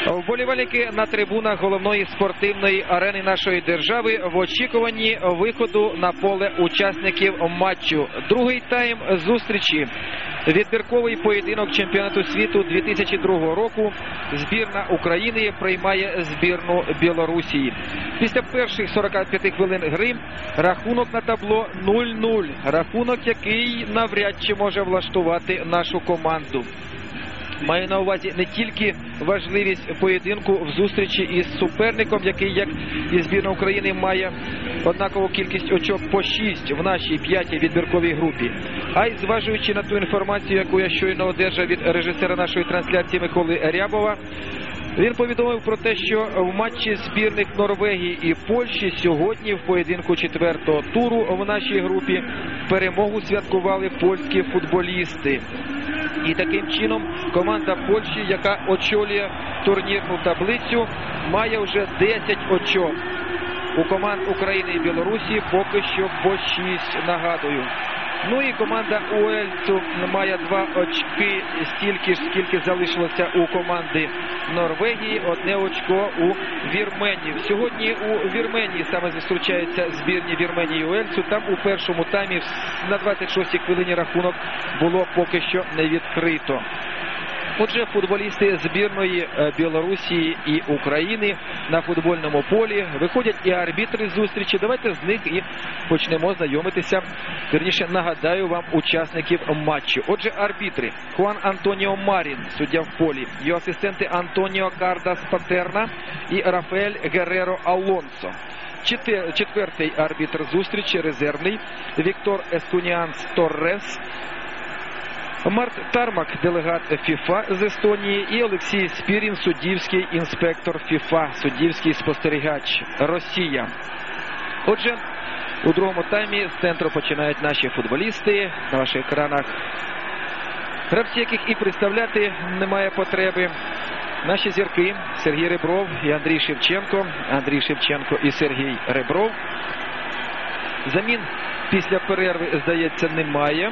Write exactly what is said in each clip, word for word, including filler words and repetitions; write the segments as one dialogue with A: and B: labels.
A: Вболівальники на трибунах головної спортивної арени нашої держави в очікуванні виходу на поле учасників матчу. Другий тайм зустрічі. Відбірковий поєдинок чемпіонату світу дві тисячі другого року. Збірна України приймає збірну Білорусі. Після перших сорока п'яти хвилин гри рахунок на табло нуль нуль. Рахунок, який навряд чи може влаштувати нашу команду. Маю на увазі не тільки важливість поєдинку в зустрічі із суперником, який, як і збірна України, має однакову кількість очок по шість в нашій п'ятій відбірковій групі, а й зважуючи на ту інформацію, яку я щойно одержав від режисера нашої трансляції Миколи Рябова. Він повідомив про те, що в матчі збірних Норвегії і Польщі сьогодні в поєдинку четвертого туру в нашій групі перемогу святкували польські футболісти. І таким чином команда Польщі, яка очолює турнірну таблицю, має вже десять очок. У команд України і Білорусі поки що по шість, нагадую. Ну і команда Уельсу має два очки, стільки ж, скільки залишилося у команди Норвегії, одне очко у Вірменії. Сьогодні у Вірменії саме зустрічаються збірні Вірменії і Уельсу. Там у першому таймі на двадцять шостій хвилині рахунок було поки що не відкрито. Отже, футболісти збірної Білорусі і України на футбольному полі. Виходять і арбітри зустрічі. Давайте з них і почнемо знайомитися. Вірніше, нагадаю вам учасників матчу. Отже, арбітри. Хуан Антоніо Марін, суддя в полі. Його асистенти Антоніо Кардас Патерна і Рафаель Герреро Алонсо. Четвертий арбітр зустрічі, резервний, Віктор Ескуніанс Торрес. Март Тармак, делегат ФІФА з Естонії, і Олексій Спірін, суддівський інспектор ФІФА, суддівський спостерігач, Росія. Отже, у другому таймі з центру починають наші футболісти. На ваших екранах гравці, яких і представляти немає потреби. Наші зірки Сергій Ребров і Андрій Шевченко. Андрій Шевченко і Сергій Ребров. Замін після перерви, здається, немає.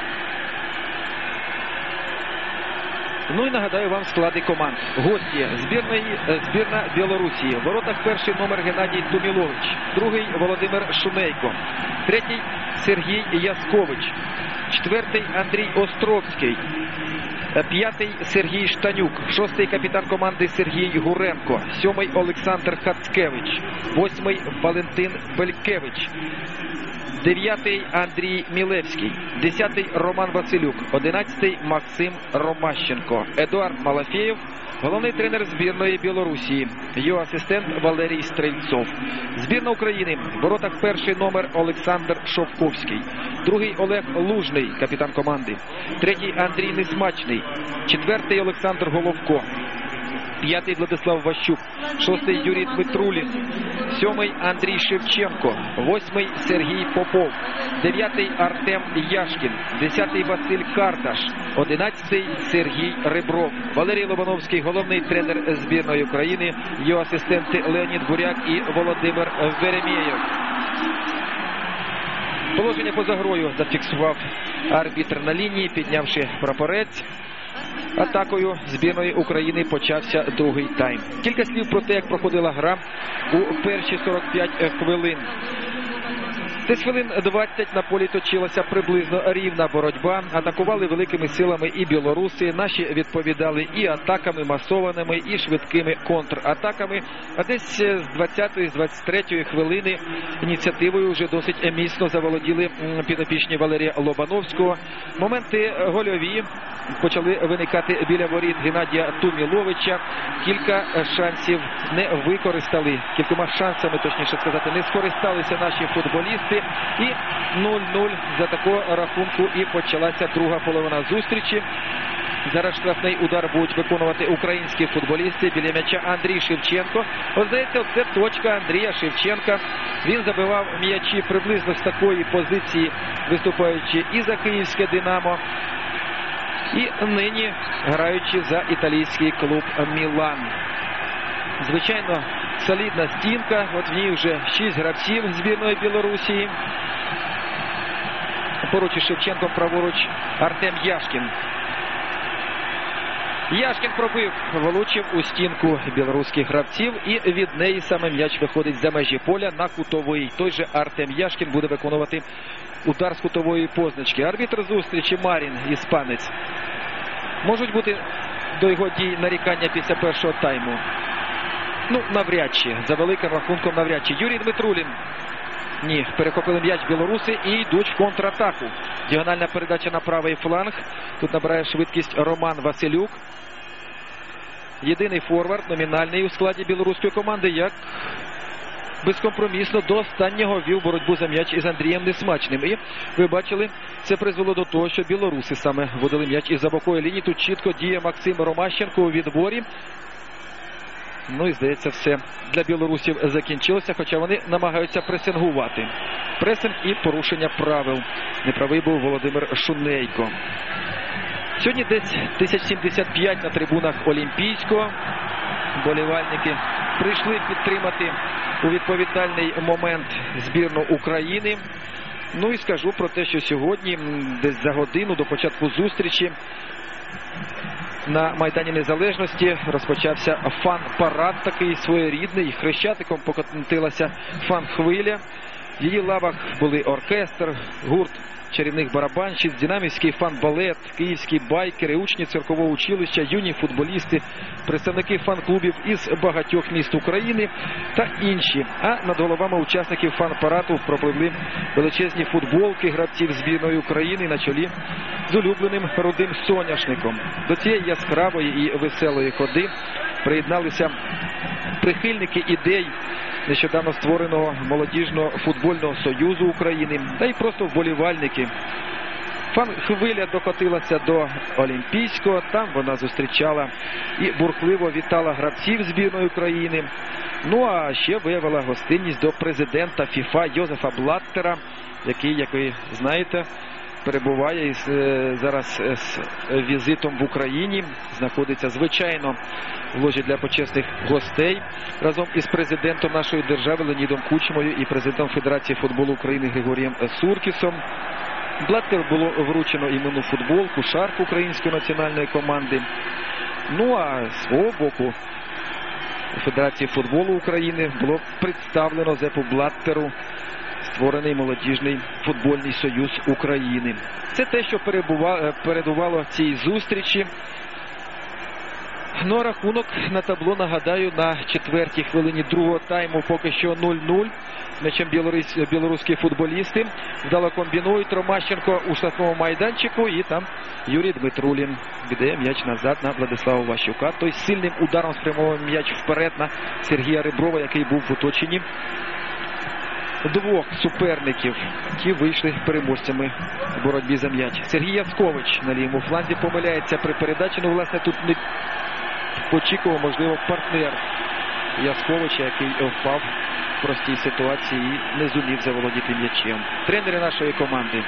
A: Ну і нагадаю вам склади команд. Гості збірної, збірна Білорусі. В воротах перший номер Геннадій Тумілович. Другий Володимир Шунейко. Третій Сергій Яскович. Четвертий Андрій Островський. П'ятий Сергій Штанюк. Шостий капітан команди Сергій Гуренко. Сьомий Олександр Хацкевич. Восьмий Валентин Белькевич. Дев'ятий Андрій Мілевський. Десятий Роман Василюк. Одинадцятий Максим Ромащенко. Едуард Малафєєв. Головний тренер збірної Білорусі. Його асистент Валерій Стрельцов. Збірна України. В воротах перший номер Олександр Шовковський. Другий Олег Лужний, капітан команди. Третій Андрій Несмачний. Четвертий Олександр Головко. П'ятий Владислав Ващук. Шостий Юрій Дмитрулін. Сьомий Андрій Шевченко. Восьмий Сергій Попов. Дев'ятий Артем Яшкін. Десятий Василь Карташ. Одинадцятий Сергій Ребров. Валерій Лобановський, головний тренер збірної України. Його асистенти Леонід Буряк і Володимир Веремєєв. Положення поза грою зафіксував арбітр на лінії, піднявши прапорець. Атакою збірної України почався другий тайм. Кілька слів про те, як проходила гра у перші сорок п'ять хвилин. Десь хвилин двадцять на полі точилася приблизно рівна боротьба. Атакували великими силами і білоруси. Наші відповідали і атаками масованими, і швидкими контратаками. А десь з двадцятої, з двадцять третьої хвилини ініціативою вже досить міцно заволоділи підопічні Валерія Лобановського. Моменти гольові почали виникати біля воріт Геннадія Туміловича. Кілька шансів не використали. Кількома шансами, точніше сказати, не скористалися наші футболісти. І нуль нуль за такого рахунку і почалася друга половина зустрічі. Зараз штрафний удар будуть виконувати українські футболісти. Біля м'яча Андрій Шевченко. Ось, здається, це точка Андрія Шевченка. Він забивав м'ячі приблизно з такої позиції, виступаючи і за київське «Динамо», і нині граючи за італійський клуб «Мілан». Звичайно, солідна стінка. От в ній вже шість гравців збірної Білорусі. Поруч із Шевченком праворуч Артем Яшкін. Яшкін пробив, влучив у стінку білоруських гравців, і від неї саме м'яч виходить за межі поля на кутовий. Той же Артем Яшкін буде виконувати удар з кутової позначки. Арбітр зустрічі Марін, іспанець. Можуть бути до його дій нарікання після першого тайму? Ну, навряд чи. За великим рахунком навряд чи. Юрій Дмитрулін. Ні, перехопили м'яч білоруси і йдуть в контратаку. Діагональна передача на правий фланг. Тут набирає швидкість Роман Василюк. Єдиний форвард, номінальний у складі білоруської команди, як безкомпромісно до останнього вів боротьбу за м'яч із Андрієм Несмачним. І ви бачили, це призвело до того, що білоруси саме водили м'яч із-за бокової лінії. Тут чітко діє Максим Ромащенко у відборі. Ну і, здається, все для білорусів закінчилося, хоча вони намагаються пресингувати. Пресинг і порушення правил. Неправий був Володимир Шунейко. Сьогодні десь тисяч сімдесят п'ять на трибунах Олімпійського. Болівальники прийшли підтримати у відповідальний момент збірну України. Ну і скажу про те, що сьогодні, десь за годину до початку зустрічі, на Майдані Незалежності розпочався фан-парад такий своєрідний. Хрещатиком покотилася фан-хвиля. В її лавах були оркестр, гурт чарівних барабанщиць, динамівський фан-балет, київські байкери, учні циркового училища, юні футболісти, представники фан-клубів із багатьох міст України та інші. А над головами учасників фан-параду пропливли величезні футболки гравців збірної України на чолі з улюбленим рудим соняшником. До цієї яскравої і веселої ходи приєдналися прихильники ідей нещодавно створеного молодіжного футбольного союзу України, та й просто вболівальники. Фан-хвиля докотилася до Олімпійського, там вона зустрічала і бурхливо вітала гравців збірної України. Ну а ще виявила гостинність до президента ФІФА Йозефа Блаттера, який, як ви знаєте, перебуває із, е, зараз з візитом в Україні, знаходиться, звичайно, в ложі для почесних гостей разом із президентом нашої держави Леонідом Кучмою і президентом Федерації футболу України Григорієм Суркісом. Блаттер було вручено іменну футболку, шарф української національної команди. Ну а з свого боку Федерації футболу України було представлено Зепу Блаттеру створений молодіжний футбольний союз України. Це те, що передувало цій зустрічі. Ну, рахунок на табло, нагадаю, на четвертій хвилині другого тайму поки що нуль-нуль. М'ячем білоруські футболісти вдало комбінують. Ромащенко у штрафному майданчику, і там Юрій Дмитрулін віддає м'яч назад на Владислава Ващука. Той сильним ударом спрямовує м'яч вперед на Сергія Реброва, який був в оточенні двох суперників. Ті вийшли переможцями в боротьбі за м'яч. Сергій Яцкович на лівому фланзі помиляється при передачі. Ну, власне, тут не очікував, можливо, партнер Яцковича, який впав в простій ситуації і не зумів заволодіти м'ячем. Тренери нашої команди.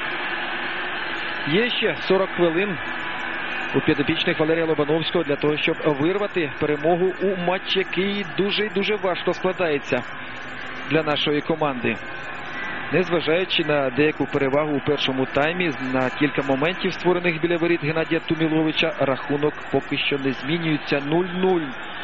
A: Є ще сорок хвилин у підопічних Валерія Лобановського для того, щоб вирвати перемогу у матчі, який дуже і дуже важко складається для нашої команди. Незважаючи на деяку перевагу у першому таймі, на кілька моментів, створених біля воріт Геннадія Туміловича, рахунок поки що не змінюється. нуль-нуль.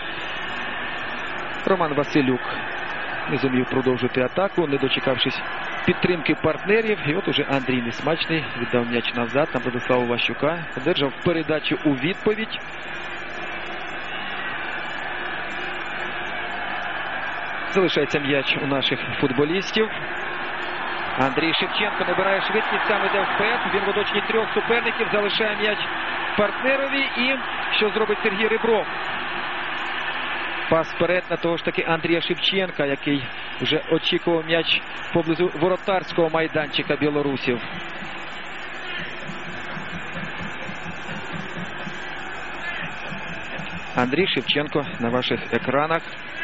A: Роман Василюк не зумів продовжити атаку, не дочекавшись підтримки партнерів. І от уже Андрій Несмачний віддав м'яч назад на Владислава Ващука. Одержав передачу у відповідь. Залишається м'яч у наших футболістів. Андрій Шевченко набирає швидкість, сам іде вперед. Він в оточенні трьох суперників, залишає м'яч партнерові. І що зробить Сергій Ребров? Пас вперед на того ж таки Андрія Шевченка, який вже очікував м'яч поблизу воротарського майданчика білорусів. Андрій Шевченко на ваших екранах.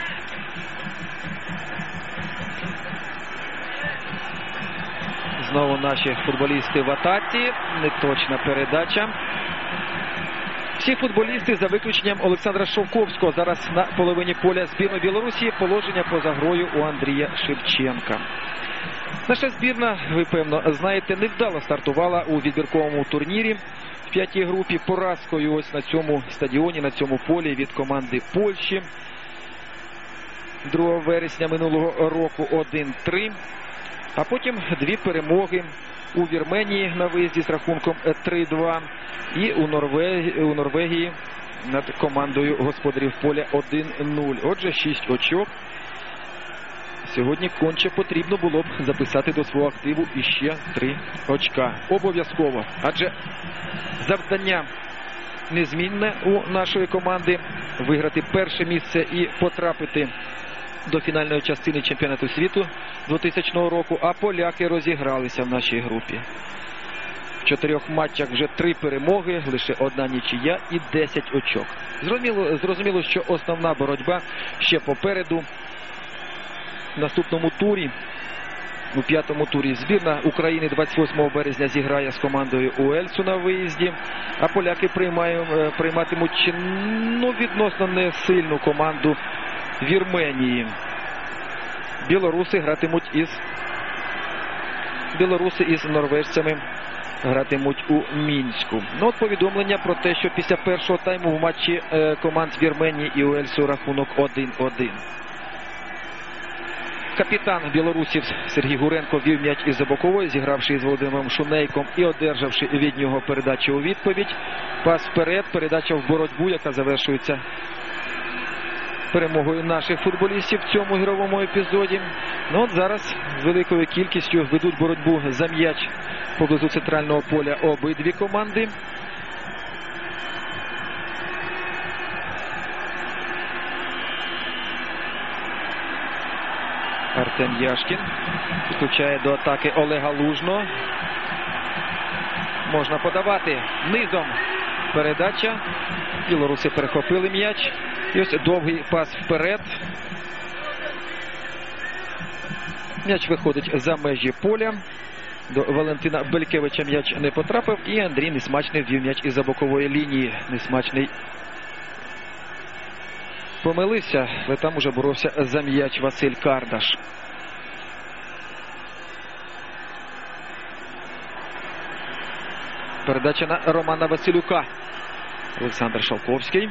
A: Знову наші футболісти в атаці. Неточна передача. Всі футболісти, за виключенням Олександра Шовковського, зараз на половині поля збірної Білорусі. Положення поза грою у Андрія Шевченка. Наша збірна, ви певно знаєте, невдало стартувала у відбірковому турнірі. в п'ятій групі поразкою ось на цьому стадіоні, на цьому полі від команди Польщі. другого вересня минулого року один три. А потім дві перемоги у Вірменії на виїзді з рахунком три два. І у Норвегії, у Норвегії над командою господарів поля один нуль. Отже, шість очок. Сьогодні конче потрібно було б записати до свого активу іще три очка. Обов'язково. Адже завдання незмінне у нашої команди – виграти перше місце і потрапити до фінальної частини чемпіонату світу двохтисячного року. А поляки розігралися в нашій групі. В чотирьох матчах вже три перемоги, лише одна нічия і десять очок. Зрозуміло, зрозуміло, що основна боротьба ще попереду. В наступному турі, у п'ятому турі, збірна України двадцять восьмого березня зіграє з командою Уельсу на виїзді, а поляки приймають, прийматимуть ну, відносно несильну команду Вірменії. Білоруси гратимуть із білоруси із норвежцями гратимуть у Мінську. Ну, от повідомлення про те, що після першого тайму в матчі е, команд з Вірменії і Уельсу рахунок один один. Капітан білорусів Сергій Гуренко вів м'яч із бокової, зігравши із Володимиром Шунейком і одержавши від нього передачу у відповідь. Пас вперед, передача в боротьбу, яка завершується перемогою наших футболістів в цьому ігровому епізоді. Ну от зараз великою кількістю ведуть боротьбу за м'яч поблизу центрального поля обидві команди. Артем Яшкін підключає до атаки Олега Лужного. Можна подавати низом. Передача. Білоруси перехопили м'яч. І ось довгий пас вперед. М'яч виходить за межі поля. До Валентина Белькевича м'яч не потрапив. І Андрій Несмачний ввів м'яч із-за бокової лінії. Несмачний помилився, але там уже боровся за м'яч Василь Кардаш. Передача на Романа Василюка. Олександр Шовковський.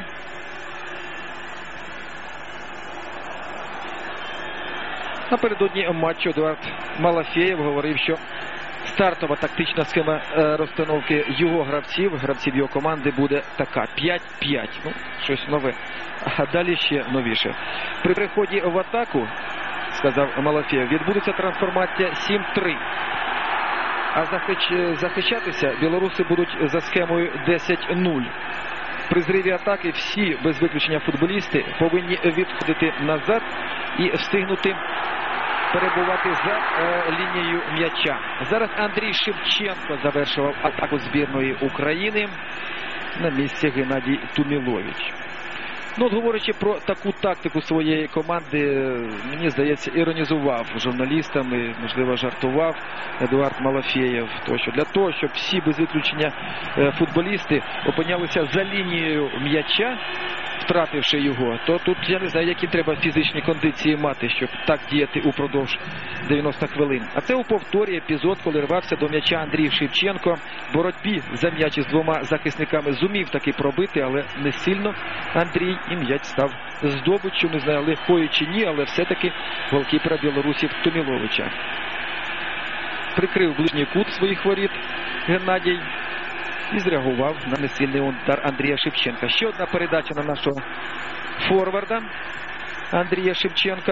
A: Напередодні матчу Едуард Малафєєв говорив, що стартова тактична схема розстановки його гравців, гравців його команди буде така: п'ять п'ять. Ну, щось нове. А далі ще новіше. При приході в атаку, сказав Малафєєв, відбудеться трансформація сім три. А захищ... захищатися білоруси будуть за схемою десять нуль. При зриві атаки всі, без виключення футболісти, повинні відходити назад і встигнути перебувати за е, лінією м'яча. Зараз Андрій Шевченко завершував атаку збірної України. На місці Геннадій Тумілович. Ну, от, говорячи про таку тактику своєї команди, мені здається, іронізував журналістами, можливо, жартував Едуард Малафєєв. Тощо. Для того, щоб всі без виключення футболісти опинялися за лінією м'яча, втративши його, то тут я не знаю, які треба фізичні кондиції мати, щоб так діяти упродовж дев'яноста хвилин. А це у повторі епізод, коли рвався до м'яча Андрій Шевченко. В боротьбі за м'яч із двома захисниками зумів таки пробити, але не сильно Андрій, і м'яч став здобиччю. Не знаю, легкою чи ні, але все-таки голкіпера білорусів Туміловича. Прикрив ближній кут своїх воріт Геннадій і зреагував на несильний удар Андрія Шевченка. Ще одна передача на нашого форварда Андрія Шевченка.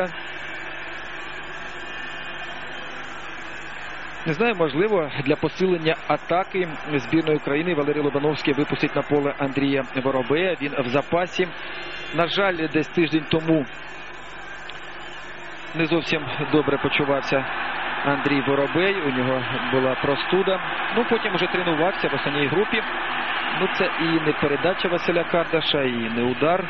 A: Не знаю, можливо, для посилення атаки збірної України Валерій Лобановський випустить на поле Андрія Воробея. Він в запасі. На жаль, десь тиждень тому не зовсім добре почувався Андрій Воробей. У нього була простуда. Ну, потім вже тренувався в основній групі. Ну, це і не передача Василя Кардаша, і не удар.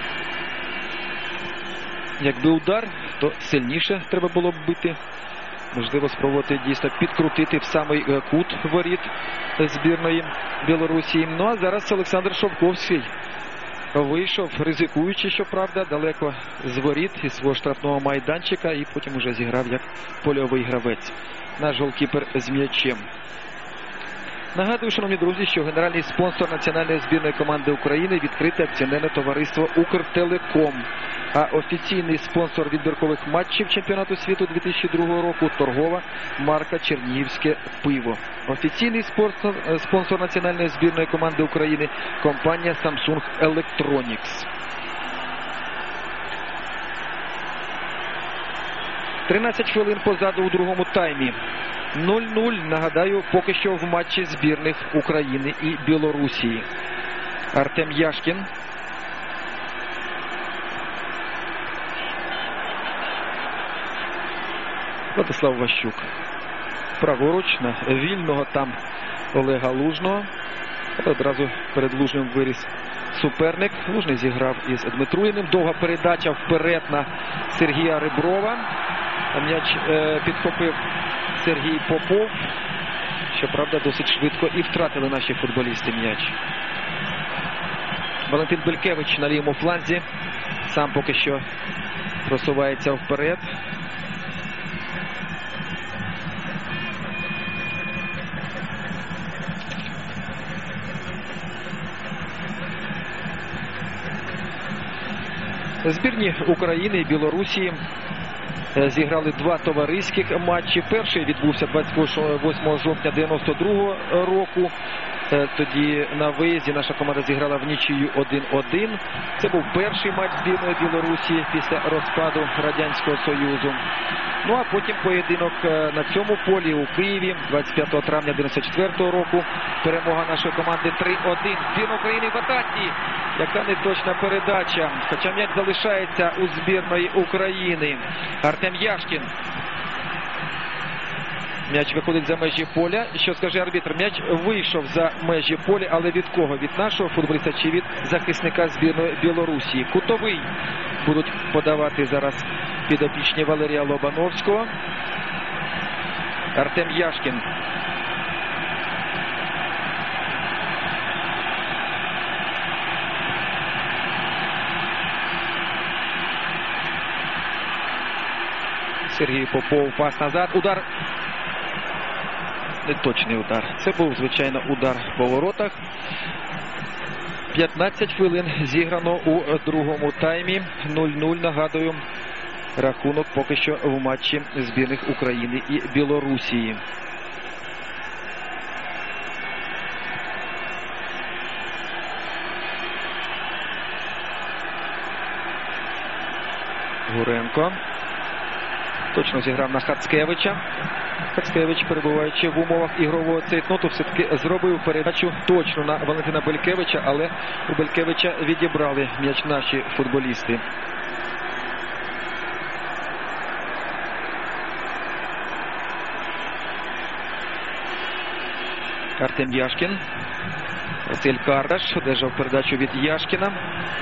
A: Якби удар, то сильніше треба було б бити. Можливо, спробувати дійсно підкрутити в самий кут воріт збірної Білорусі. Ну, а зараз Олександр Шовковський вийшов, ризикуючи, щоправда, далеко з воріт із свого штрафного майданчика, і потім уже зіграв як польовий гравець. Наш голкіпер з м'ячем. Нагадую, шановні друзі, що генеральний спонсор національної збірної команди України – відкрите акціонерне товариство «Укртелеком». А офіційний спонсор відбіркових матчів чемпіонату світу дві тисячі другого року – торгова марка «Чернігівське пиво». Офіційний спонсор, спонсор національної збірної команди України – компанія Samsung Electronics. тринадцять хвилин позаду у другому таймі. нуль-нуль, нагадаю, поки що в матчі збірних України і Білорусії. Артем Яшкін. Владислав Ващук. Праворуч на вільного там Олега Лужного. Одразу перед Лужним виріс суперник. Лужний зіграв із Дмитруєним. Довга передача вперед на Сергія Реброва. М'яч е, підхопив Сергій Попов. Щоправда, досить швидко і втратили наші футболісти м'яч. Валентин Белькевич на лівому фланзі. Сам поки що просувається вперед. Збірні України і Білорусі зіграли два товариських матчі. Перший відбувся двадцять восьмого жовтня дев'яносто другого року. Тоді на виїзді наша команда зіграла в нічию один-один. Це був перший матч збірної Білорусі після розпаду Радянського Союзу. Ну а потім поєдинок на цьому полі у Києві двадцять п'ятого травня дев'яносто четвертого року. Перемога нашої команди три-один. Збірна України в атаці. Яка неточна передача. Хоча м'яч залишається у збірної України. Артем Яшкін. М'яч виходить за межі поля. Що скаже арбітр? М'яч вийшов за межі поля, але від кого? Від нашого футболіста чи від захисника збірної Білорусі? Кутовий будуть подавати зараз підопічні Валерія Лобановського. Артем Яшкін. Сергій Попов, пас назад. Удар. Неточний удар. Це був, звичайно, удар по воротах. п'ятнадцять хвилин зіграно у другому таймі. нуль-нуль, нагадую, рахунок поки що в матчі збірних України і Білорусії. Гуренко. Точно зіграв на Хацкевича. Хацкевич, перебуваючи в умовах ігрового цейтноту, все-таки зробив передачу точно на Валентина Белькевича, але у Белькевича відібрали м'яч наші футболісти. Артем Яшкін. Василь Кардаш одержав передачу від Яшкіна.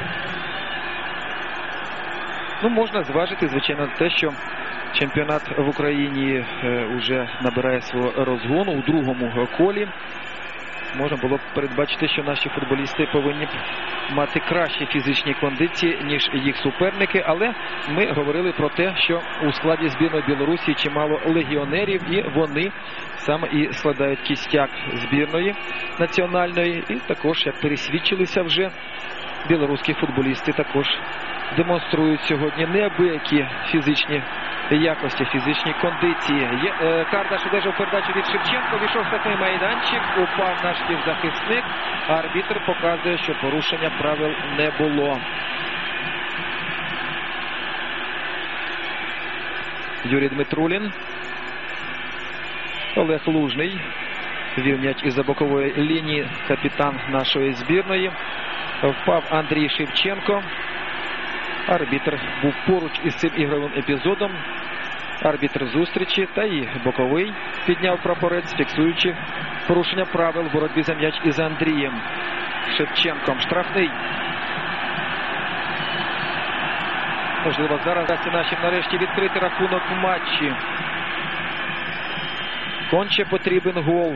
A: Ну, можна зважити, звичайно, те, що чемпіонат в Україні вже набирає свого розгону у другому колі. Можна було б передбачити, що наші футболісти повинні б мати кращі фізичні кондиції, ніж їх суперники. Але ми говорили про те, що у складі збірної Білорусі чимало легіонерів, і вони саме і складають кістяк збірної національної. І також, як пересвідчилися вже, білоруські футболісти також демонструють сьогодні неабиякі фізичні якості, фізичні кондиції. Є, е, Кардаш одержав передачу від Шевченко, війшов в штрафний майданчик, упав наш півзахисник. Арбітр показує, що порушення правил не було. Юрій Дмитрулін. Олег Лужний вів м'яч із-за бокової лінії, капітан нашої збірної. Впав Андрій Шевченко. Арбітр був поруч із цим ігровим епізодом. Арбітр зустрічі та і боковий підняв прапорець, фіксуючи порушення правил в боротьбі за м'яч із Андрієм Шевченком. Штрафний. Можливо, зараз вдасться нашим нарешті відкрити рахунок в матчі. Конче потрібен гол.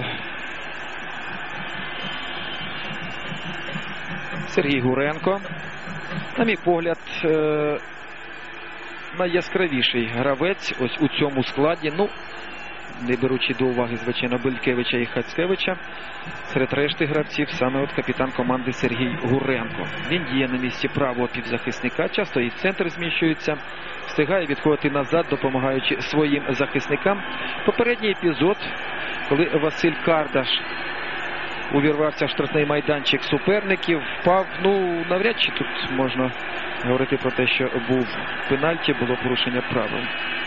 A: Сергій Гуренко. На мій погляд, найяскравіший гравець ось у цьому складі. Ну, не беручи до уваги, звичайно, Белькевича і Хацкевича. Серед решти гравців саме от капітан команди Сергій Гуренко. Він діє на місці правого півзахисника, часто і в центр зміщується, встигає відходити назад, допомагаючи своїм захисникам. Попередній епізод, коли Василь Кардаш увірвався в штрафний майданчик суперників, впав, ну, навряд чи тут можна говорити про те, що був пенальті, було порушення правил.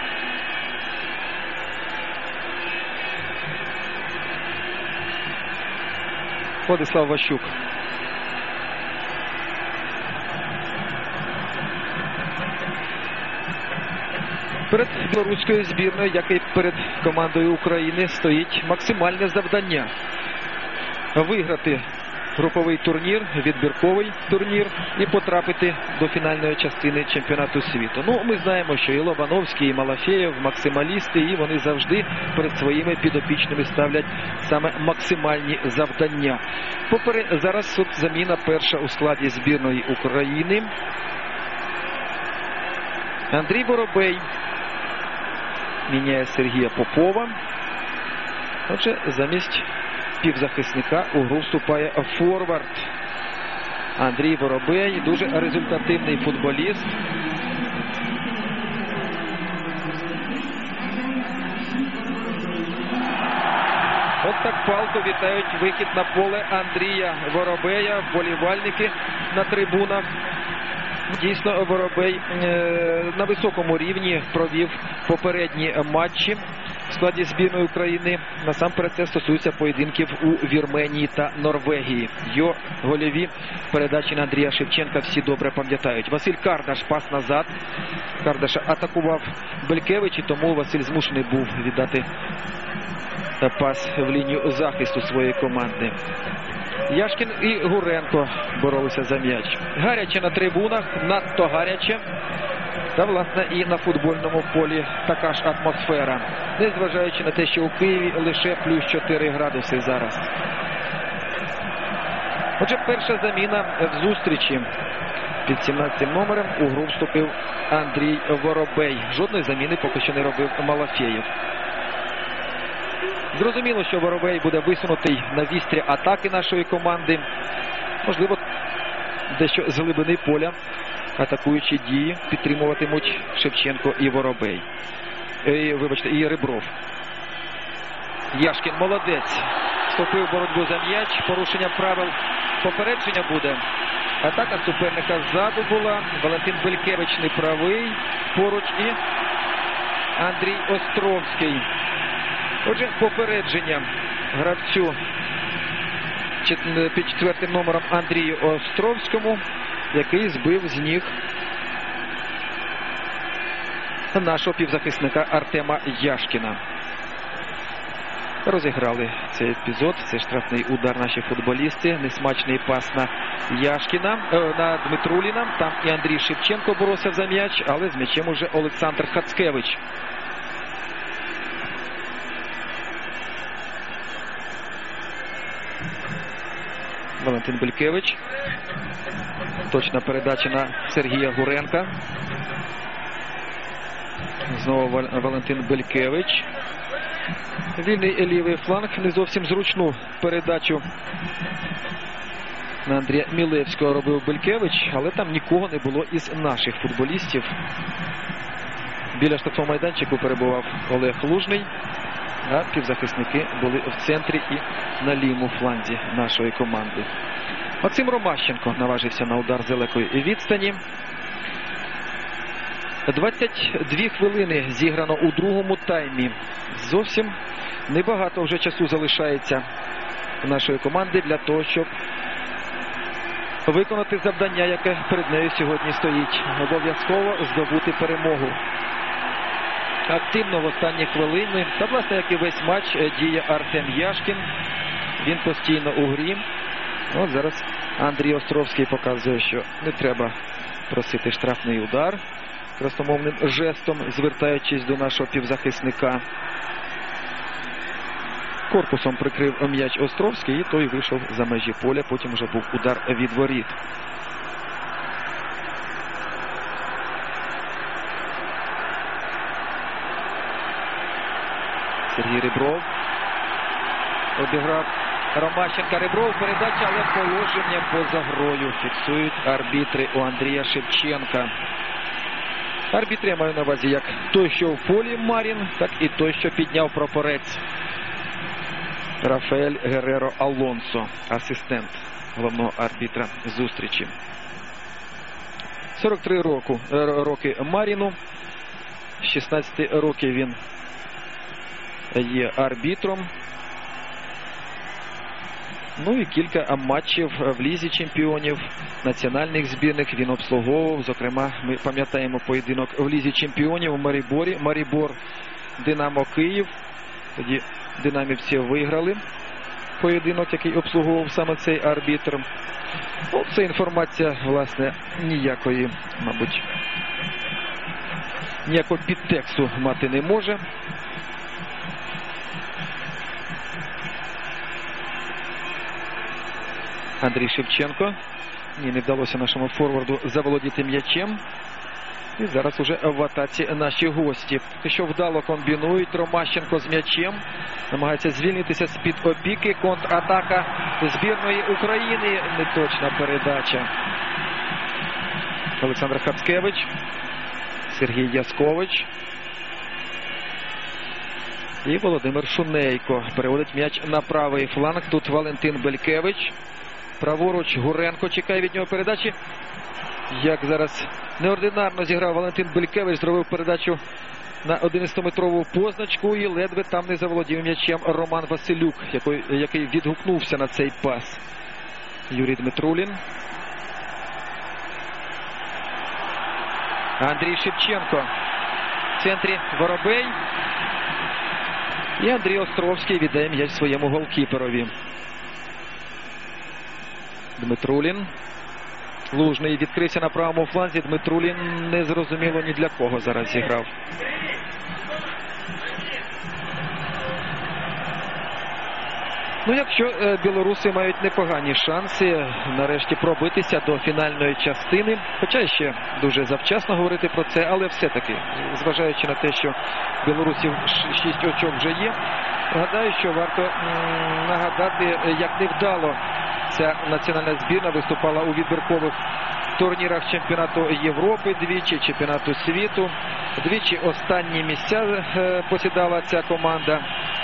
A: Владислав Ващук. Перед білоруською збірною, як і перед командою України, стоїть максимальне завдання виграти груповий турнір, відбірковий турнір і потрапити до фінальної частини чемпіонату світу. Ну, ми знаємо, що і Лобановський, і Малафєєв максималісти, і вони завжди перед своїми підопічними ставлять саме максимальні завдання. Попри зараз тут заміна перша у складі збірної України. Андрій Воробей міняє Сергія Попова. Отже, замість півзахисника у гру вступає форвард Андрій Воробей. Дуже результативний футболіст. От так палко вітають вихід на поле Андрія Воробея. Вболівальники на трибунах. Дійсно, Воробей е на високому рівні провів попередні матчі в складі збірної України. Насамперед це стосується поєдинків у Вірменії та Норвегії. Його гольові передачі на Андрія Шевченка всі добре пам'ятають. Василь Кардаш, пас назад. Кардаша атакував Белькевич, і тому Василь змушений був віддати пас в лінію захисту своєї команди. Яшкін і Гуренко боролися за м'яч. Гаряче на трибунах, надто гаряче. Та, власне, і на футбольному полі така ж атмосфера. Незважаючи на те, що у Києві лише плюс чотири градуси зараз. Отже, перша заміна в зустрічі. Під сімнадцятим номером у гру вступив Андрій Воробей. Жодної заміни поки що не робив Малафєєв. Зрозуміло, що Воробей буде висунутий на вістрі атаки нашої команди. Можливо, дещо з глибини поля атакуючі дії підтримуватимуть Шевченко і Воробей. І, вибачте, і Ребров. Яшкін молодець. Вступив в боротьбу за м'яч. Порушення правил. Попередження буде. Атака суперника ззаду була. Валентин Белькевич неправий. Поруч і Андрій Островський. Отже, попередження гравцю під четвертим номером Андрію Островському, який збив з ніг нашого півзахисника Артема Яшкіна. Розіграли цей епізод. Це штрафний удар наші футболісти. Несмачний пас на Яшкіна, на Дмитруліна. Там і Андрій Шевченко боровся за м'яч, але з м'ячем уже Олександр Хацкевич. Валентин Белькевич. Точна передача на Сергія Гуренка. Знову Валентин Белькевич. Вільний лівий фланг. Не зовсім зручну передачу на Андрія Мілевського робив Белькевич, але там нікого не було із наших футболістів. Біля штрафного майданчику перебував Олег Лужний, а півзахисники були в центрі і на лівому фланзі нашої команди. Максим Ромащенко наважився на удар з далекої відстані. двадцять дві хвилини зіграно у другому таймі. Зовсім небагато вже часу залишається у нашої команди для того, щоб виконати завдання, яке перед нею сьогодні стоїть. Обов'язково здобути перемогу. Активно в останні хвилини, та власне, як і весь матч, діє Артем Яшкін. Він постійно у грі. От зараз Андрій Островський показує, що не треба просити штрафний удар. Красномовним жестом, звертаючись до нашого півзахисника. Корпусом прикрив м'яч Островський, і той вийшов за межі поля. Потім вже був удар від воріт. Сергій Ребров. Обіграв Ромащенка. Ребров. Передача, але положення поза грою. Фіксують арбітри у Андрія Шевченка. Арбітри я маю на увазі як той, що в полі Марін, так і той, що підняв прапорець. Рафаель Гереро Алонсо, асистент головного арбітра зустрічі. сорок три року, роки Маріну. З шістнадцяти років він є арбітром. Ну і кілька матчів в Лізі чемпіонів, національних збірних він обслуговував. Зокрема, ми пам'ятаємо поєдинок в Лізі чемпіонів у Маріборі. Марібор Динамо Київ. Тоді динамівці виграли поєдинок, який обслуговував саме цей арбітр. Ну, це інформація, власне, ніякої, мабуть, ніякого підтексту мати не може. Андрій Шевченко. Ні, не вдалося нашому форварду заволодіти м'ячем. І зараз уже в атаці наші гості. Поки що вдало комбінують. Ромащенко з м'ячем. Намагається звільнитися з-під опіки. Контратака збірної України. Неточна передача. Олександр Хацкевич. Сергій Яскович. І Володимир Шунейко. Переводить м'яч на правий фланг. Тут Валентин Белькевич. Праворуч Гуренко чекає від нього передачі. Як зараз неординарно зіграв Валентин Белькевич, зробив передачу на одинадцятиметрову позначку і ледве там не заволодів м'ячем Роман Василюк, який, який відгукнувся на цей пас. Юрій Дмитрулін. Андрій Шевченко. В центрі Воробей. І Андрій Островський віддає м'яч своєму голкіперові. Дмитрулін. Лужний відкрився на правому фланзі. Дмитрулін не зрозуміло ні для кого зараз зіграв. Ну, якщо е, білоруси мають непогані шанси нарешті пробитися до фінальної частини, хоча ще дуже завчасно говорити про це, але все-таки, зважаючи на те, що білорусів шість очок вже є, гадаю, що варто м, нагадати, як невдало ця національна збірна виступала у відбіркових турнірах чемпіонату Європи двічі, чемпіонату світу. Двічі останні місця е, посідала ця команда.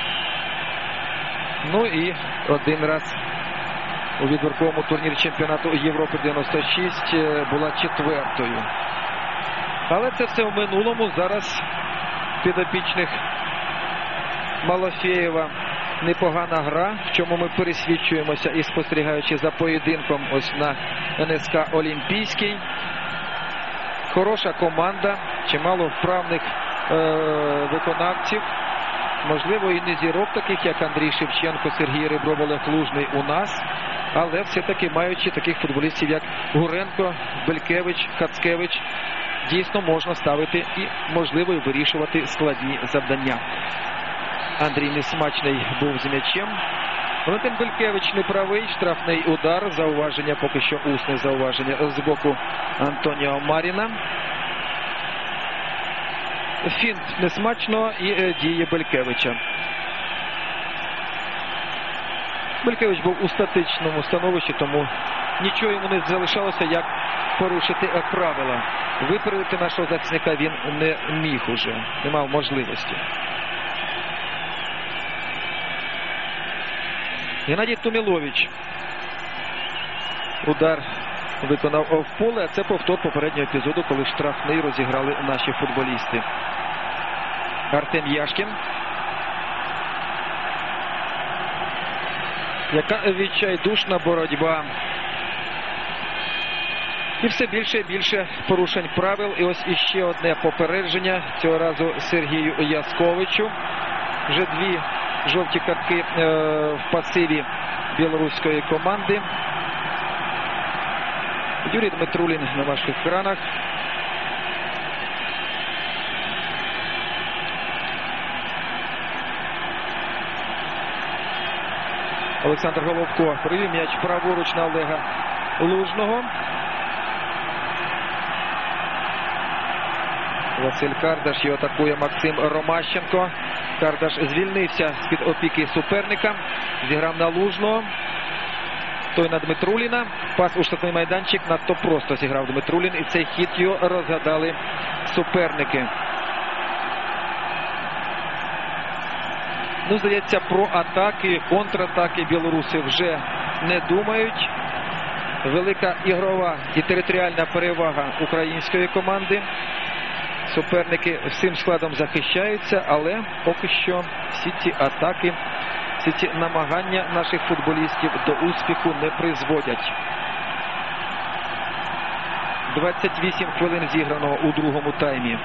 A: Ну і один раз у відбірковому турнірі чемпіонату Європи дев'яносто шість була четвертою. Але це все в минулому. Зараз підопічних Малафєєва непогана гра, в чому ми пересвідчуємося і спостерігаючи за поєдинком ось на ен ес ка Олімпійський. Хороша команда, чимало вправних е виконавців. Можливо, і не зірок таких, як Андрій Шевченко, Сергій Ребров, Олег Лужний у нас. Але все-таки маючи таких футболістів, як Гуренко, Белькевич, Хацкевич, дійсно можна ставити і, можливо, і вирішувати складні завдання. Андрій Несмачний був з м'ячем. Валентин Белькевич не правий. Штрафний удар. Зауваження, поки що усне зауваження з боку Антоніо Маріна. Фінт Несмачного і е, дії Белькевича. Белькевич був у статичному становищі, тому нічого йому не залишалося, як порушити правила. Випередити нашого захисника він не міг уже, не мав можливості. Геннадій Тумілович. Удар виконав в поле, а це повтор попереднього епізоду, коли штрафний розіграли наші футболісти. Артем Яшкін. Яка відчайдушна боротьба. І все більше і більше порушень правил. І ось іще одне попередження. Цього разу Сергію Ясковичу. Вже дві жовті картки е в пасиві білоруської команди. Юрій Дмитрулін на ваших екранах. Олександр Головко привів м'яч праворуч на Олега Лужного. Василь Кардаш і атакує Максим Ромащенко. Кардаш звільнився з-під опіки суперника. Зіграв на Лужного. Той на Дмитруліна. Пас у штрафний майданчик. Надто просто зіграв Дмитрулін. І цей хід його розгадали суперники. Ну, здається, про атаки, контратаки білоруси вже не думають. Велика ігрова і територіальна перевага української команди. Суперники всім складом захищаються, але поки що всі ці атаки, всі ці намагання наших футболістів до успіху не призводять. двадцять вісім хвилин зіграно у другому таймі.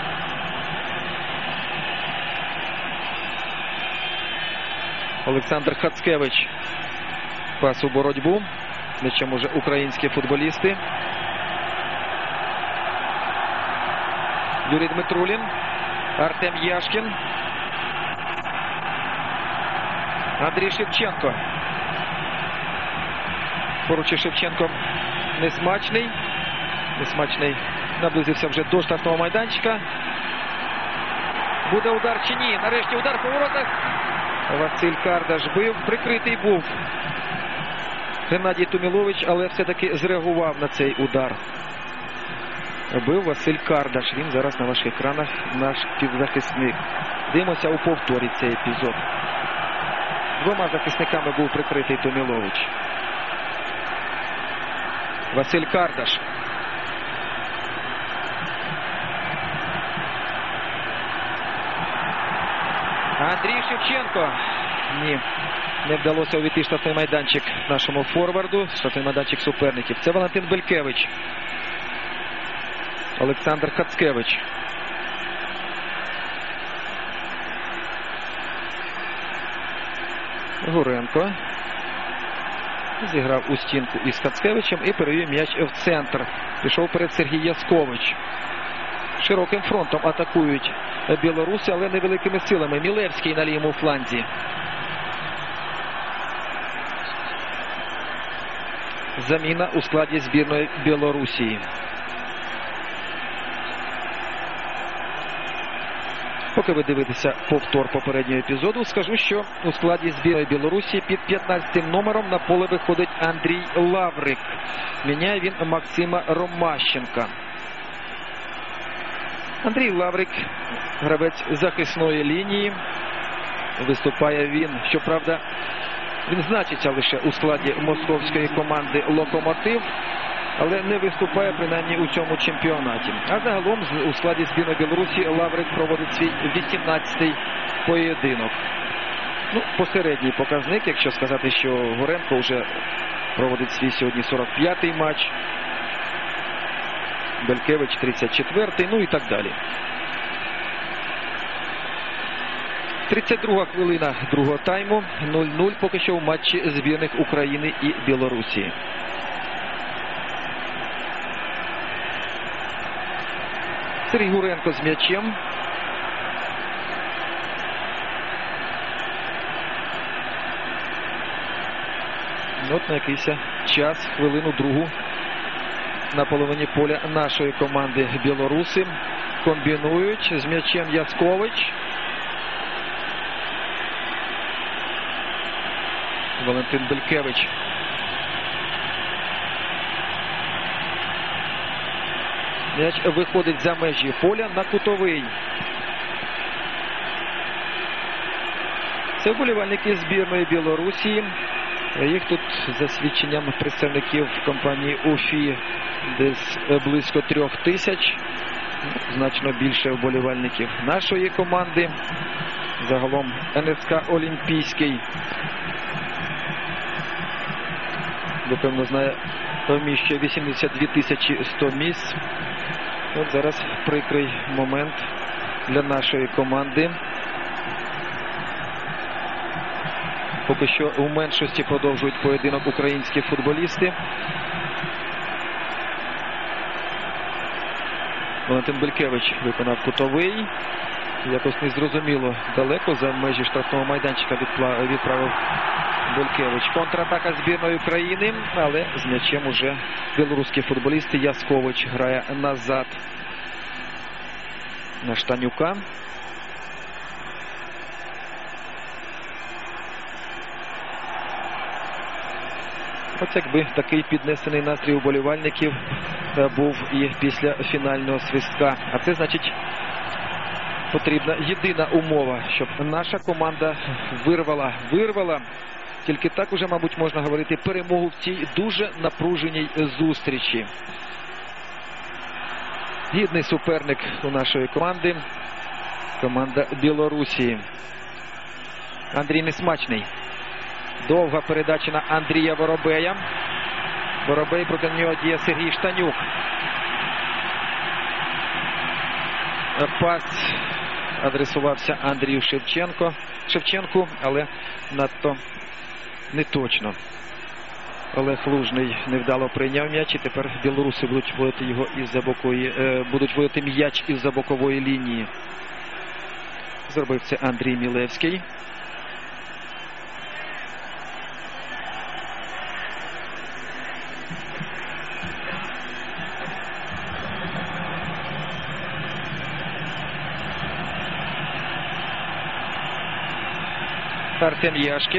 A: Олександр Хацкевич. Пас у боротьбу. М'ячем уже українські футболісти. Юрій Дмитрулін. Артем Яшкін. Андрій Шевченко. Поруч із Шевченком Несмачний. Несмачний наблизився вже до штрафного майданчика. Буде удар чи ні? Нарешті удар по воротах. Василь Кардаш бив. Прикритий був Геннадій Тумілович, але все-таки зреагував на цей удар. Бив Василь Кардаш. Він зараз на ваших екранах, наш півзахисник. Дивимося у повторі цей епізод. Двома захисниками був прикритий Тумілович. Василь Кардаш. Андрій Шевченко. Ні, не вдалося увійти штрафний майданчик нашому форварду. Штрафний майданчик суперників. Це Валентин Белькевич. Олександр Хацкевич. Гуренко. Зіграв у стінку із Хацкевичем і перевів м'яч в центр. Пішов перед Сергій Яскович. Широким фронтом атакують білоруси, але невеликими силами. Мілевський на лівому фланзі. Заміна у складі збірної Білорусі. Поки ви дивитеся повтор попереднього епізоду, скажу, що у складі збірної Білорусі під п'ятнадцятим номером на поле виходить Андрій Лаврик. Міняє він Максима Ромащенка. Андрій Лаврик, гравець захисної лінії. Виступає він, щоправда, він значиться лише у складі московської команди «Локомотив», але не виступає принаймні у цьому чемпіонаті. А загалом у складі збірної Білорусі Лаврик проводить свій вісімнадцятий поєдинок. Ну, посередній показник, якщо сказати, що Гуренко вже проводить свій сьогодні сорок п'ятий матч. Белькевич тридцять четвертий, ну і так далі. тридцять друга хвилина другого тайму. нуль нуль поки що в матчі збірних України і Білорусі. Сергій Гуренко з м'ячем. От на якийсь час, хвилину другу, на половині поля нашої команди білоруси комбінують. З м'ячем Яскович. Валентин Белькевич. М'яч виходить за межі поля на кутовий. Це вболівальники збірної Білорусі. Їх тут, за свідченням представників компанії УФІ, десь близько трьох тисяч. Значно більше вболівальників нашої команди. Загалом ен ес ка Олімпійський, ви, певно, знає, вміщує вісімдесят дві тисячі сто місць. От зараз прикрий момент для нашої команди. Поки що у меншості продовжують поєдинок українські футболісти. Валентин Белькевич виконав кутовий. Якось незрозуміло далеко за межі штрафного майданчика відправив Белькевич. Контратака збірної України, але з м'ячем уже білоруські футболісти. Яскович грає назад. на Штанюка. Ось якби такий піднесений настрій уболівальників був і після фінального свистка. А це значить потрібна єдина умова, щоб наша команда вирвала, вирвала. Тільки так уже, мабуть, можна говорити, перемогу в цій дуже напруженій зустрічі. Гідний суперник у нашої команди. Команда Білорусі. Андрій Несмачний. Довга передача на Андрія Воробея. Воробей, проти нього діє Сергій Штанюк. Пас адресувався Андрію Шевченко. Шевченку, але надто неточно. Олег Лужний невдало прийняв м'яч, і тепер білоруси будуть вводити його із-за бокової, е, будуть вводити м'яч із-за бокової лінії. Зробив це Андрій Мілевський. Артем Яшкін.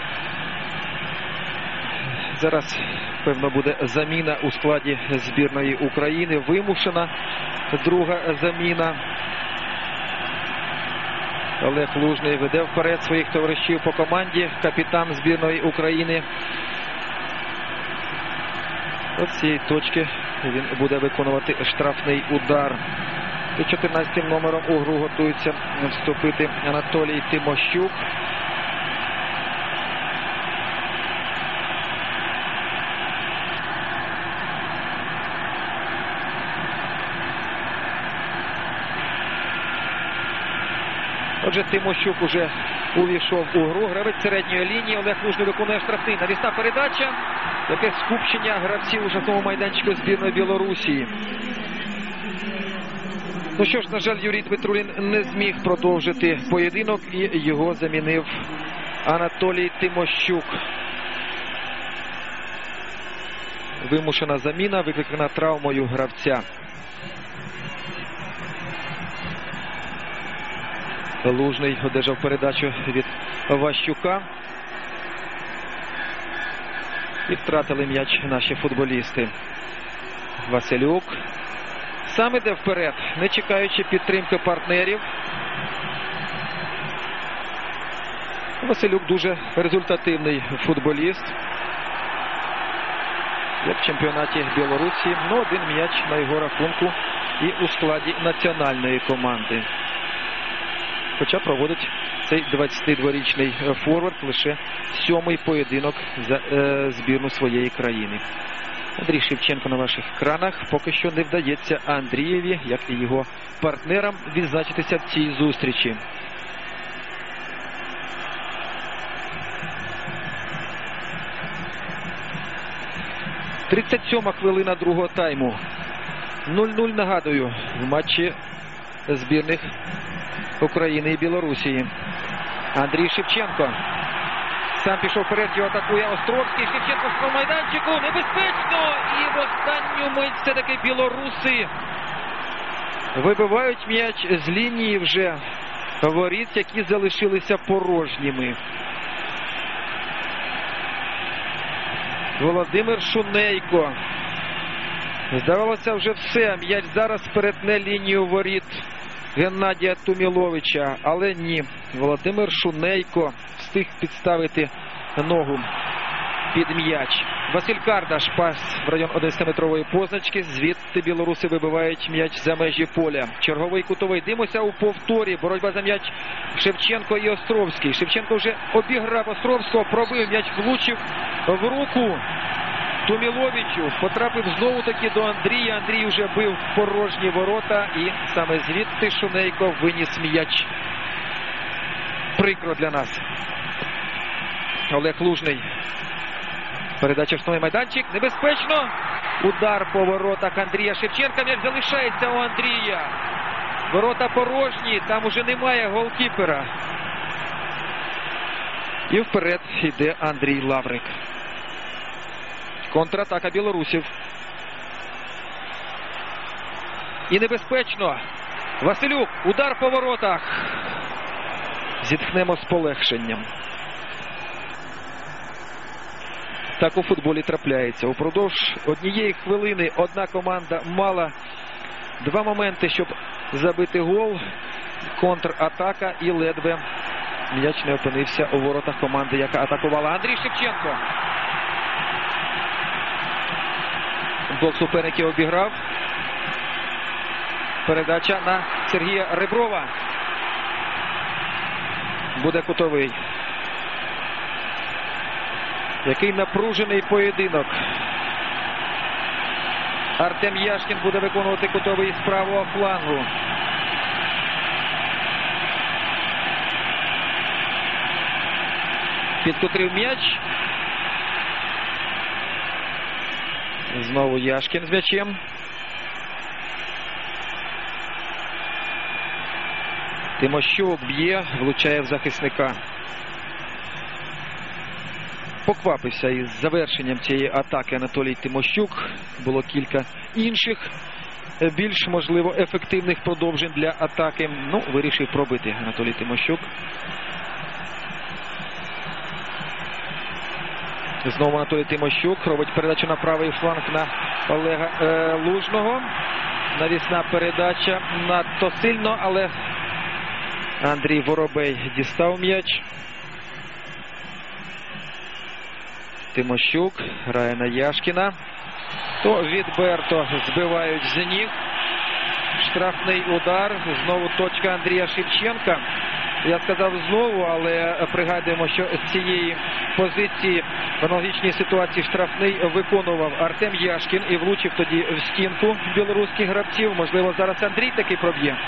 A: Зараз, певно, буде заміна у складі збірної України. Вимушена друга заміна. Олег Лужний веде вперед своїх товаришів по команді. Капітан збірної України. От з цієї точки він буде виконувати штрафний удар. Під чотирнадцятим номером у гру готується вступити Анатолій Тимощук. Отже, Тимощук уже увійшов у гру. Гравець середньої лінії. Олег Лужний виконує штрафний. Навісна передача. Таке скупчення гравців у штрафному майданчику збірної Білорусі. Ну що ж, на жаль, Юрій Дмитрулін не зміг продовжити поєдинок, і його замінив Анатолій Тимощук. Вимушена заміна, викликана травмою гравця. Лужний одержав передачу від Ващука. І втратили м'яч наші футболісти. Василюк сам іде вперед, не чекаючи підтримки партнерів. Василюк дуже результативний футболіст. Як в чемпіонаті Білорусі. Ну, один м'яч на його рахунку і у складі національної команди. Хоча проводить цей двадцятидворічний форвард лише сьомий поєдинок за е, збірну своєї країни. Андрій Шевченко на ваших екранах. Поки що не вдається Андрієві, як і його партнерам, відзначитися в цій зустрічі. тридцять сьома хвилина другого тайму. нуль-нуль, нагадую, в матчі збірних України і Білорусі. Андрій Шевченко. Сам пішов вперед, його атакує Островський. Шевченко в майданчику. Небезпечно! І в останню мить все-таки білоруси вибивають м'яч з лінії вже воріт, які залишилися порожніми. Володимир Шунейко. Здавалося, вже все. М'яч зараз перетне лінію воріт Геннадія Туміловича. Але ні. Володимир Шунейко встиг підставити ногу під м'яч. Василь Кардаш, пас в район одинадцятиметрової позначки. Звідти білоруси вибивають м'яч за межі поля. Черговий кутовий. Дивимося у повторі. Боротьба за м'яч Шевченко і Островський. Шевченко вже обіграв Островського, пробив м'яч, влучив в руку Туміловичу. Потрапив знову-таки до Андрія. Андрій вже бив в порожні ворота. І саме звідти Шунейко виніс м'яч. Прикро для нас. Олег Лужний. Передача в штрафний майданчик. Небезпечно. Удар по воротах Андрія Шевченка. М'яч залишається у Андрія. Ворота порожні. Там уже немає голкіпера. І вперед йде Андрій Лаврик. Контратака білорусів. І небезпечно. Василюк. Удар по воротах. Зітхнемо з полегшенням. Так у футболі трапляється. Упродовж однієї хвилини одна команда мала два моменти, щоб забити гол. Контратака і ледве м'яч не опинився у воротах команди, яка атакувала. Андрій Шевченко. Блок суперників обіграв. Передача на Сергія Реброва. Буде кутовий. Який напружений поєдинок. Артем Яшкін буде виконувати кутовий з правого флангу. Підкотрив м'яч. Знову Яшкін з м'ячем. Тимощук б'є, влучає в захисника. Поквапився із завершенням цієї атаки Анатолій Тимощук. Було кілька інших, більш, можливо, ефективних продовжень для атаки. Ну, вирішив пробити Анатолій Тимощук. Знову Анатолій Тимощук робить передачу на правий фланг на Олега е, Лужного. Навісна передача надто сильно, але Андрій Воробей дістав м'яч. Тимощук грає на Яшкіна. То відверто збивають з ніг. Штрафний удар. Знову точка Андрія Шевченка. Я сказав знову, але пригадуємо, що з цієї позиції в аналогічній ситуації штрафний виконував Артем Яшкін і влучив тоді в стінку білоруських гравців. Можливо, зараз Андрій таки проб'є.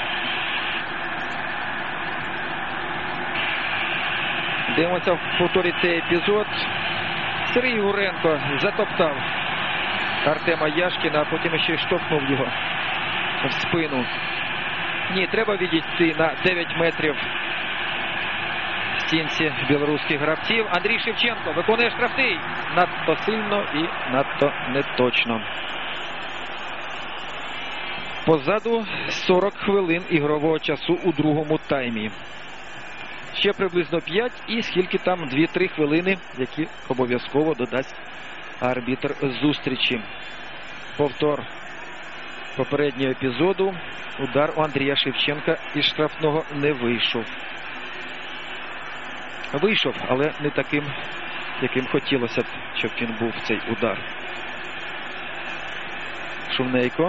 A: Дивимося в повторі цей епізод. Сергій Гуренко затоптав Артема Яшкіна, а потім ще й штовхнув його в спину. Ні, треба відійти на дев'ять метрів в стінці білоруських гравців. Андрій Шевченко виконує штрафний. Надто сильно і надто неточно. Позаду сорок хвилин ігрового часу у другому таймі. Ще приблизно п'ять і скільки там дві-три хвилини, які обов'язково додасть арбітр зустрічі. Повтор попереднього епізоду. Удар у Андрія Шевченка із штрафного не вийшов. Вийшов, але не таким, яким хотілося б, щоб він був цей удар. Шумнейко.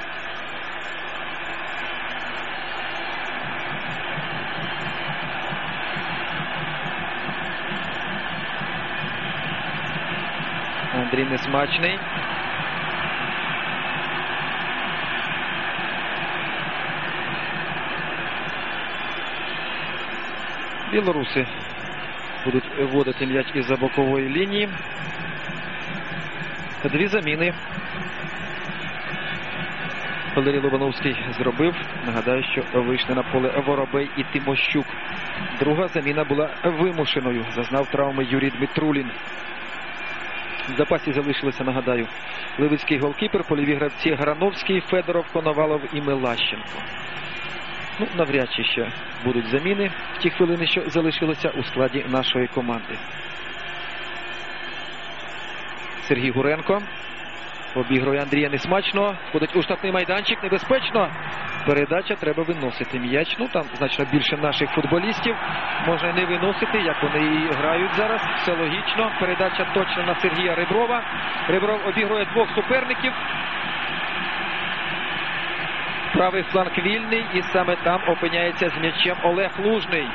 A: Андрій Несмачний. Білоруси будуть вводити м'яч із-за бокової лінії. Дві заміни Валерій Лобановський зробив. Нагадаю, що вийшли на поле Воробей і Тимощук. Друга заміна була вимушеною. Зазнав травми Юрій Дмитрулін. В запасі залишилися, нагадаю, ливицький голкіпер, польові гравці Грановський, Федоров, Коновалов і Милащенко. Ну, навряд чи ще будуть заміни в ті хвилини, що залишилися у складі нашої команди. Сергій Гуренко обігрує Андрія Несмачного. Входить у штрафний майданчик. Небезпечно. Передача. Треба виносити м'яч. Ну, там значно більше наших футболістів. Можна не виносити, як вони і грають зараз. Все логічно. Передача точно на Сергія Реброва. Ребров обігрує двох суперників. Правий фланг вільний. І саме там опиняється з м'ячем Олег Лужний.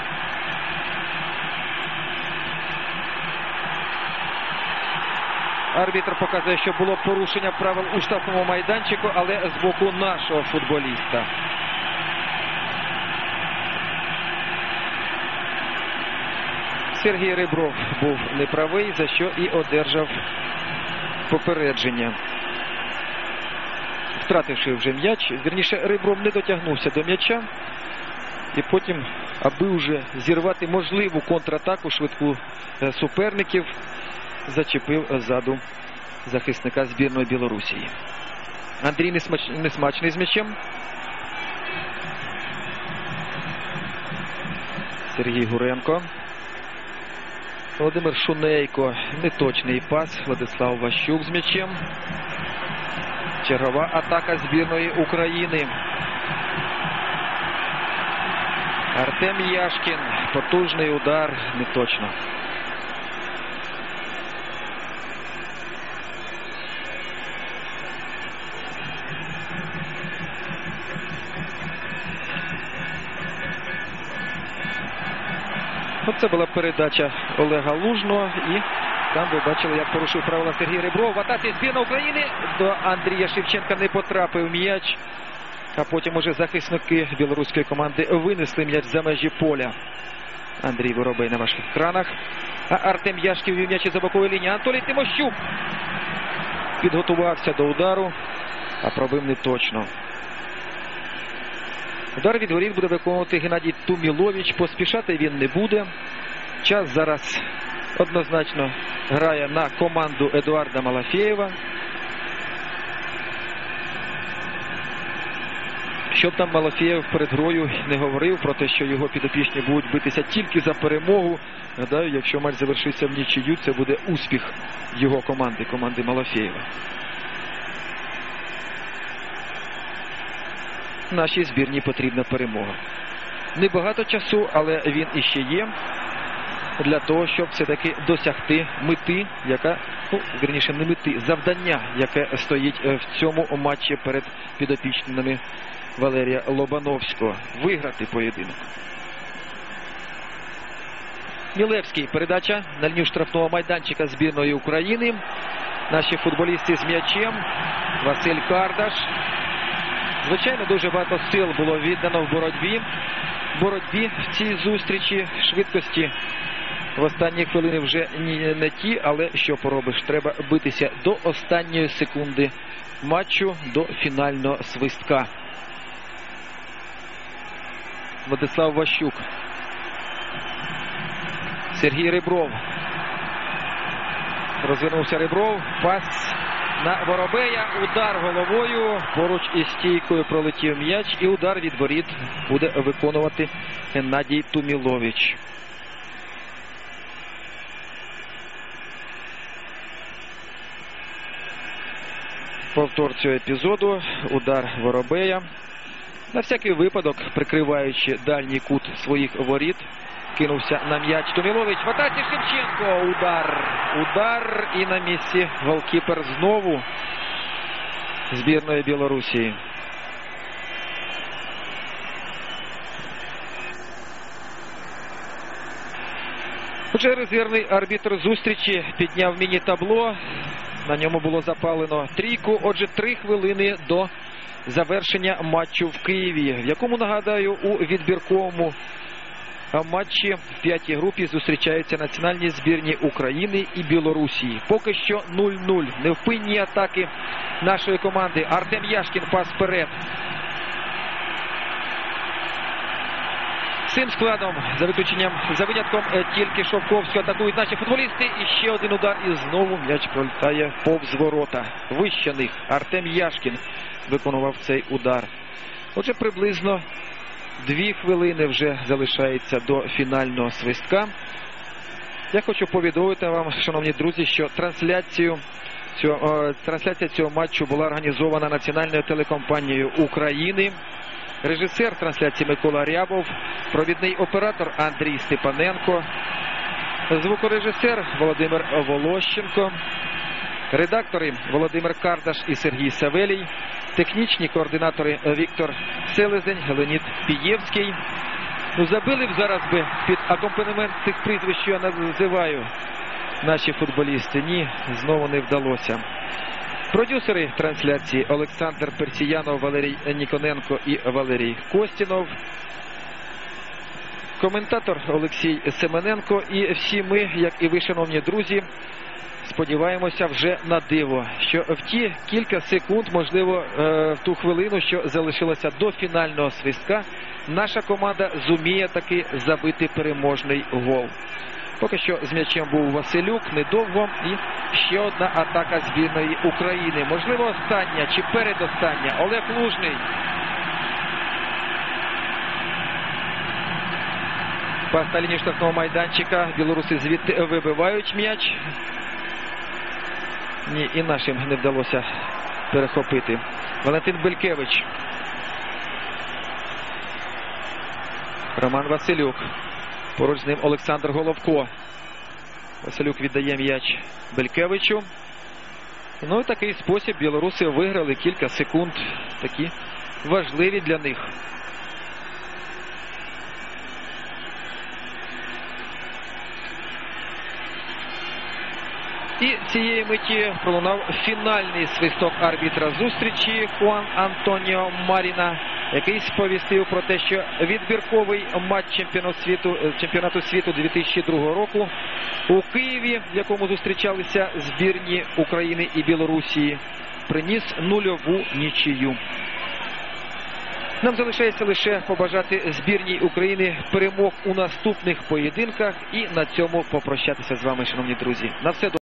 A: Арбітр показує, що було порушення правил у штрафному майданчику, але з боку нашого футболіста. Сергій Ребров був неправий, за що і одержав попередження. Втративши вже м'яч, вірніше, Ребров не дотягнувся до м'яча. І потім, аби вже зірвати можливу контратаку швидку суперників, зачепив ззаду захисника збірної Білорусі. Андрій Несмач... Несмачний з м'ячем. Сергій Гуренко. Володимир Шунейко. Неточний пас. Владислав Ващук з м'ячем. Чергова атака збірної України. Артем Яшкін. Потужний удар. Неточно. Це була передача Олега Лужного, і там ви бачили, як порушив правила Сергій Ребров. В атаці збірна України. До Андрія Шевченка не потрапив м'яч, а потім уже захисники білоруської команди винесли м'яч за межі поля. Андрій Воробей на ваших екранах. А Артем Яшкін вів м'яч із бокової лінії. Анатолій Тимощук підготувався до удару, а пробив не точно. Удар від воріт буде виконувати Геннадій Тумілович. Поспішати він не буде. Час зараз однозначно грає на команду Едуарда Малафєєва. Щоб там Малафєєв перед грою не говорив про те, що його підопічні будуть битися тільки за перемогу. Гадаю, якщо матч завершиться в нічию, це буде успіх його команди, команди Малафєєва. Нашій збірні потрібна перемога. Небагато часу, але він іще є для того, щоб все-таки досягти мети, яка, ну, вірніше, не мети, завдання, яке стоїть в цьому матчі перед підопічними Валерія Лобановського. Виграти поєдинок. Мілевський. Передача на лінію штрафного майданчика збірної України. Наші футболісти з м'ячем. Василь Кардаш. Звичайно, дуже багато сил було віддано в боротьбі. В боротьбі в цій зустрічі. Швидкості в останні хвилини вже не ті, але що поробиш? Треба битися до останньої секунди матчу, до фінального свистка. Владислав Ващук. Сергій Ребров. Розвернувся Ребров. Пас на Воробея. Удар головою. Поруч із стійкою пролетів м'яч. І удар від воріт буде виконувати Геннадій Тумілович. Повтор цього епізоду. Удар Воробея. На всякий випадок, прикриваючи дальній кут своїх воріт, кинувся на м'яч Тумілович. В атаці Шевченко. Удар. Удар. І на місці голкіпер знову збірної Білорусі. Отже, резервний арбітр зустрічі підняв міні-табло. На ньому було запалено трійку. Отже, три хвилини до завершення матчу в Києві, в якому, нагадаю, у відбірковому матчі в п'ятій групі зустрічаються національні збірні України і Білорусі. Поки що нуль-нуль. Невпинні атаки нашої команди. Артем Яшкін, пас вперед. Цим складом, за виключенням, за винятком тільки Шовковського, атакують наші футболісти. І ще один удар, і знову м'яч пролітає повз ворота. Вище них Артем Яшкін виконував цей удар. Отже, приблизно дві хвилини вже залишається до фінального свистка. Я хочу повідомити вам, шановні друзі, що трансляцію цього, трансляція цього матчу була організована національною телекомпанією України. Режисер трансляції Микола Рябов, провідний оператор Андрій Степаненко, звукорежисер Володимир Волощенко, редактори Володимир Кардаш і Сергій Савелій, технічні координатори Віктор Селезень, Леонід Пієвський. Ну, забили б зараз би під акомпанемент тих прізвищ, що я називаю, наші футболісти. Ні, знову не вдалося. Продюсери трансляції Олександр Персіянов, Валерій Ніконенко і Валерій Костінов. Коментатор Олексій Семененко. І всі ми, як і ви, шановні друзі, сподіваємося вже на диво, що в ті кілька секунд, можливо, в ту хвилину, що залишилося до фінального свистка, наша команда зуміє таки забити переможний гол. Поки що з м'ячем був Василюк, недовго, і ще одна атака збірної України. Можливо, остання чи передостання. Олег Лужний. Пас на лінії штрафного майданчика. Білоруси звідти вибивають м'яч. Ні, і нашим не вдалося перехопити. Валентин Белькевич. Роман Василюк. Поруч з ним Олександр Головко. Василюк віддає м'яч Белькевичу. Ну і в такий спосіб білоруси виграли кілька секунд. Такі важливі для них. І цієї миті пролунав фінальний свисток арбітра зустрічі Хуан Антоніо Маріна, який сповістив про те, що відбірковий матч чемпіонату світу, чемпіонату світу дві тисячі другого року у Києві, в якому зустрічалися збірні України і Білорусі, приніс нульову нічию. Нам залишається лише побажати збірній України перемог у наступних поєдинках і на цьому попрощатися з вами, шановні друзі. На все добре.